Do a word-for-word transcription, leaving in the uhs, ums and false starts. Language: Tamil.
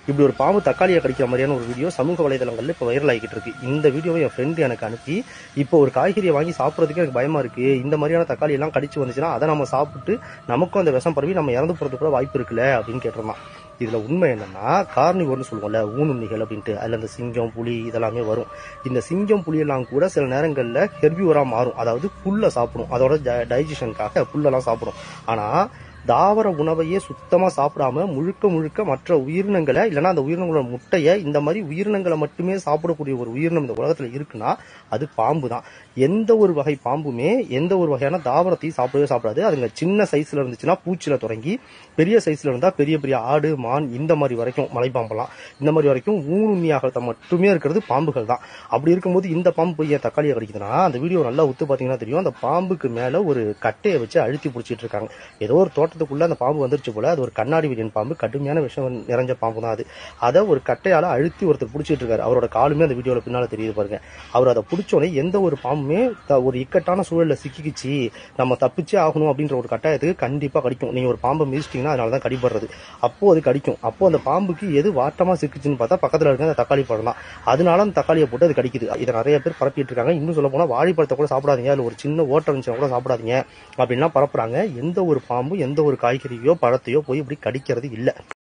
இப்படி ஒரு பாம்பு தக்காளியை கடிக்கிற மாதிரியான ஒரு வீடியோ சமூக வலைதளங்கள்ல இப்போ வைரல் ஆகிட்டு இருக்கு. இந்த வீடியோவை என் ஃப்ரெண்டு எனக்கு அனுப்பி, இப்போ ஒரு காய்கறியை வாங்கி சாப்பிட்றதுக்கு எனக்கு பயமா இருக்கு, இந்த மாதிரியான தக்காளி எல்லாம் கடிச்சு வந்துச்சுன்னா அதை நம்ம சாப்பிட்டு நமக்கும் அந்த விஷம் பரவி நம்ம இறந்து போறது கூட வாய்ப்பு இருக்குல்ல அப்படின்னு கேட்டிருந்தான். இதுல உண்மை என்னன்னா, கார்னிவோர்னு சொல்லுவோம்ல, ஊனுண்ணிகள் அப்படின்ட்டு, அதுல இந்த சிங்கம் புலி இதெல்லாமே வரும். இந்த சிங்கம் புலி எல்லாம் கூட சில நேரங்கள்ல ஹெர்பிவோரா மாறும். அதாவது புல்லை சாப்பிடும், அதோட டைஜஷனுக்காக புல்லெல்லாம் சாப்பிடும். ஆனா தாவர உணவையே சுத்தமா சாப்பிடாம முழுக்க முழுக்க மற்ற உயிரினங்களை இல்லைன்னா அந்த உயிரினங்களோட முட்டையை இந்த மாதிரி உயிரினங்களை மட்டுமே சாப்பிடக்கூடிய ஒரு உயிரினம் இந்த உலகத்துல இருக்குன்னா அது பாம்பு தான். எந்த ஒரு வகை பாம்புமே எந்த ஒரு வகையான தாவரத்தையும் சாப்பிடவே சாப்பிடாது. அதுங்க சின்ன சைஸ்ல இருந்துச்சுன்னா பூச்சில தொடங்கி பெரிய சைஸ்ல இருந்தா பெரிய பெரிய ஆடு மான் இந்த மாதிரி வரைக்கும் மலைப்பாம்பெல்லாம் இந்த மாதிரி வரைக்கும் ஊனுண்ணியாக மட்டுமே இருக்கிறது பாம்புகள் தான். அப்படி இருக்கும்போது இந்த பாம்பு போய் ஏன் தக்காளியை கடிக்குதுன்னா, அந்த வீடியோ நல்லா உத்து பாத்தீங்கன்னா தெரியும், அந்த பாம்புக்கு மேல ஒரு கட்டையை வச்சு அழுத்தி பிடிச்சிட்டு இருக்காங்க. ஏதோ ஒரு தோட்டத்துக்குள்ள அந்த பாம்பு வந்துருச்சு போல. அது ஒரு கண்ணாடி விரியன் பாம்பு, கடுமையான விஷம் நிறைஞ்ச பாம்பு தான் அது. அதை ஒரு கட்டையால அழுத்தி ஒருத்தர் பிடிச்சிட்டு இருக்காரு. அவரோட காலுமே அந்த வீடியோல பின்னால தெரியுது பாருங்க. அவர் அதை பிடிச்சோடனே எந்த ஒரு பாம்புமே ஒரு இக்கட்டான சூழல்ல சிக்கிக்கிச்சு நம்ம தப்பிச்சே ஆகணும் அப்படின்ற ஒரு கட்டாயத்துக்கு கண்டிப்பா கடிக்கும். நீங்க ஒரு பாம்பை மிதிச்சிட்டீங்கன்னா அதனாலதான் கடிபடுறது. அப்போ அது கடிக்கும். அப்போ அந்த பாம்புக்கு எது வாட்டமா சிக்கிச்சுன்னு பார்த்தா பக்கத்துல இருக்க அந்த தக்காளி பழம் தான். அதனால அந்த தக்காளியை போட்டு அது கடிக்குது. இதை நிறைய பேர் பரப்பிட்டு இருக்காங்க. இன்னும் சொல்ல போனா வாழைப்பழத்தை கூட சாப்பிடாதீங்க, அதுல ஒரு சின்ன ஓட்டம் இருந்துச்சுன்னா கூட சாப்பிடாதீங்க அப்படின்லாம் பரப்புறாங்க. எந்த ஒரு பாம்பு எந்த ஒரு காய்கறியோ பழத்தையோ போய் இப்படி கடிக்கிறது இல்லை.